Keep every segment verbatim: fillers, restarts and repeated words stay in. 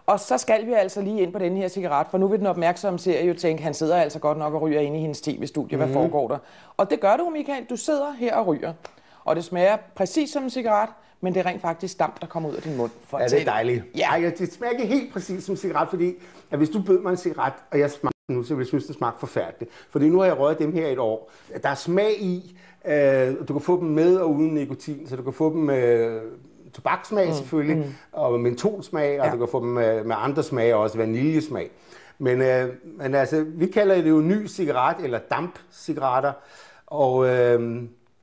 Og så skal vi altså lige ind på den her cigaret, for nu vil den opmærksomme serie jo tænke, han sidder altså godt nok og ryger inde i hendes tv-studie. Hvad mm. foregår der? Og det gør du, Michael. Du sidder her og ryger. Og det smager præcis som en cigaret, men det er rent faktisk damp, der kommer ud af din mund. For ja, det er dejligt. Ja. Ej, det smager ikke helt præcis som en cigaret, fordi at hvis du bød mig en cigaret, og jeg smagte den nu, så ville jeg synes, den smagte forfærdeligt. Fordi nu har jeg røget dem her et år. Der er smag i, øh, du kan få dem med og uden nikotin, så du kan få dem med tobaksmag selvfølgelig, mm. og mentolsmag, og ja. du kan få dem med, med andre smag, også vaniljesmag. Men, øh, men altså, vi kalder det jo ny cigaret, eller dampcigaretter, og... Øh,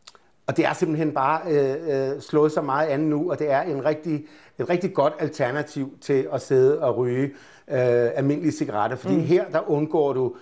Og det er simpelthen bare øh, slået så meget an nu, og det er en rigtig, et rigtig godt alternativ til at sidde og ryge øh, almindelige cigaretter. Fordi mm. her, der undgår du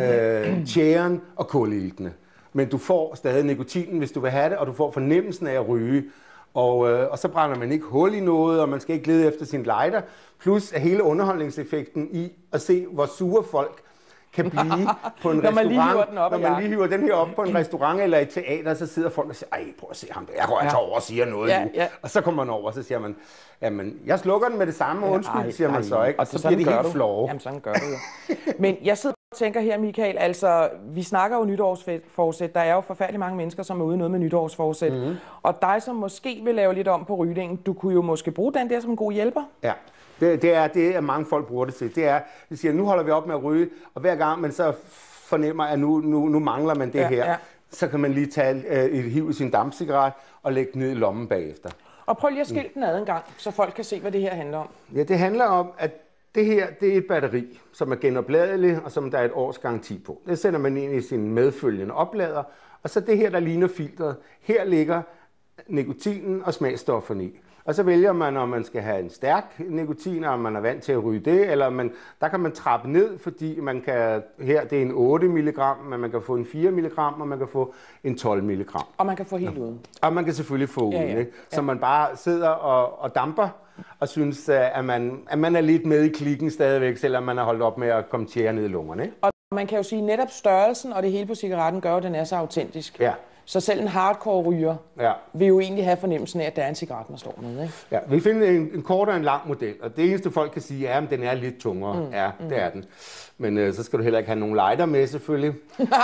øh, tjæren og kuliltene. Men du får stadig nikotinen, hvis du vil have det, og du får fornemmelsen af at ryge. Og, øh, og så brænder man ikke hul i noget, og man skal ikke lede efter sin lighter. Plus er hele underholdningseffekten i at se, hvor sure folk kan blive på en når man restaurant, den op når man lige hiver den her op på en restaurant eller et teater, så sidder folk og siger, ej, prøv at se ham der, jeg går altså ja. over og siger noget ja, nu. Ja. Og så kommer man over, og så siger man, jamen, jeg slukker den med det samme, undskyld, ja, ej, siger man ej, så, ikke? Og så bliver det helt flove. Jamen, sådan gør du jo. Men jeg sidder og tænker her, Michael, altså, vi snakker jo nytårsforsæt. Der er jo forfærdelig mange mennesker, som er ude noget med nytårsforsæt. Mm-hmm. Og dig, som måske vil lave lidt om på rygningen, du kunne jo måske bruge den der som en god hjælper. Ja. Det, det, er, det er mange folk bruger det til. Det er, de siger, nu holder vi op med at ryge, og hver gang man så fornemmer, at nu, nu, nu mangler man det ja, her, ja. så kan man lige tage et hiv i sin dampcigaret og lægge den ned i lommen bagefter. Og prøv lige at skille mm. den ad en gang, så folk kan se, hvad det her handler om. Ja, det handler om, at det her det er et batteri, som er genopladeligt, og som der er et års garanti på. Det sender man ind i sin medfølgende oplader, og så det her, der ligner filtret. Her ligger nikotinen og smagstofferne i. Og så vælger man, om man skal have en stærk nikotin, og man er vant til at ryge det, eller man, der kan man trappe ned, fordi man kan, her det er en otte milligram, men man kan få en fire milligram, og man kan få en tolv milligram. Og man kan få helt uden. Og man kan selvfølgelig få ja, uden, ja. ikke? Så ja. man bare sidder og, og damper, og synes, at man, at man er lidt med i klikken stadigvæk, selvom man har holdt op med at komme tjære ned i lungerne. Ikke? Og man kan jo sige, netop størrelsen og det hele på cigaretten gør, at den er så autentisk. Ja. Så selv en hardcore ryger ja. vil jo egentlig have fornemmelsen af, at der er en cigaret, man står med. Ikke? Ja, vi finder en, en kort og en lang model, og det eneste folk kan sige er, at den er lidt tungere. Mm. Ja, det er den. Men øh, så skal du heller ikke have nogen lighter med, selvfølgelig.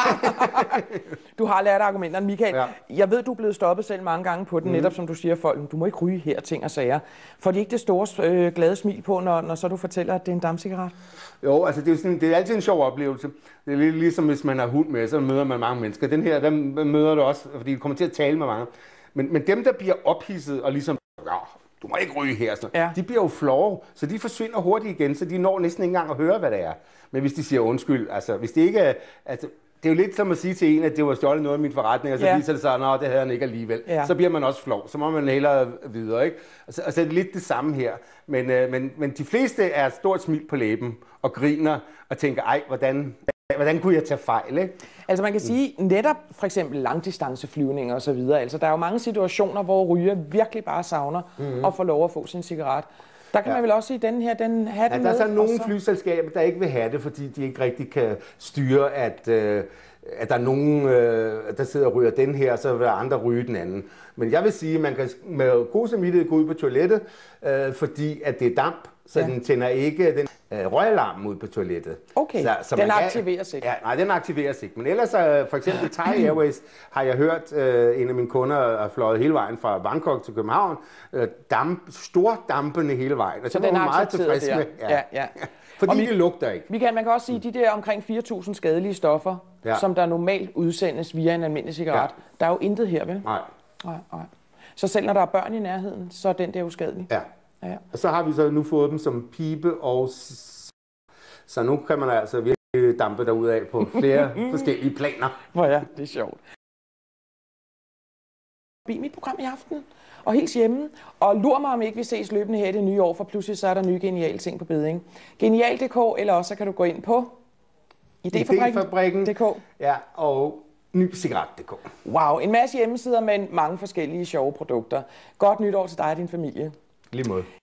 Du har lært argumenterne, Michael. Ja. Jeg ved, du er blevet stoppet selv mange gange på den, mm. netop som du siger, folk, du må ikke ryge her, ting og sager. Får de ikke det store øh, glade smil på, når, når så du fortæller, at det er en dampcigaret? Jo, altså det er, sådan, det er altid en sjov oplevelse. Det er lidt ligesom, hvis man har hund med, så møder man mange mennesker. Den her, der møder du også, fordi du kommer til at tale med mange. Men, men dem, der bliver ophidset og ligesom, ja, du må ikke ryge her, sådan, ja. de bliver jo flove, så de forsvinder hurtigt igen, så de når næsten ikke engang at høre, hvad det er. Men hvis de siger undskyld, altså hvis det ikke er, altså, det er jo lidt som at sige til en, at det var stjålet noget af min forretning, og så ja. viser det sig, at det havde han ikke alligevel. Ja. Så bliver man også flov, så må man hellere videre, ikke? Og så, og så er det lidt det samme her. Men, øh, men, men de fleste er et stort smil på læben og griner og tænker, ej, hvordan, hvordan kunne jeg tage fejl, ikke? Altså man kan sige, netop for eksempel langdistanceflyvninger og så videre, altså der er jo mange situationer, hvor ryger virkelig bare savner mm-hmm. at få lov at få sin cigaret. Der kan ja. man vel også sige, at den her, den har den ja, der er så nogle så... flyselskaber, der ikke vil have det, fordi de ikke rigtig kan styre, at, øh, at der er nogen, øh, der sidder og ryger den her, så vil andre ryge den anden. Men jeg vil sige, at man kan med god samvittighed gå ud på toilettet, øh, fordi at det er damp, så ja. den tænder ikke den øh, røgalarmen ud på toilettet. Okay, så, så den man aktiveres ikke? Ja, nej, den aktiveres ikke. Men ellers, øh, for eksempel Thai Airways, har jeg hørt, øh, en af mine kunder har fløjet hele vejen fra Bangkok til København, øh, damp, stordampende hele vejen. Og så det den var meget tilfreds der. med. Ja. Ja, ja. Fordi det lugter ikke. Michael, man kan også sige, at de der omkring fire tusind skadelige stoffer, ja. som der normalt udsendes via en almindelig cigaret, ja. der er jo intet her, vel? Nej. Nej, nej. Så selv når der er børn i nærheden, så er den der uskadelig. Ja. Ja. Og så har vi så nu fået dem som pibe og så nu kan man altså virkelig dampe derudad på flere forskellige planer. Hvor ja, det er sjovt. I mit program i aften og helt hjemme, og lur mig om ikke vi ses løbende her i det nye år, for pludselig så er der nye geniale ting på beding. Genial punktum d k, eller også så kan du gå ind på Idéfabrikken punktum d k. Ja, og ny cigaret punktum d k. Wow, en masse hjemmesider med mange forskellige sjove produkter. Godt nytår til dig og din familie. Lige måde.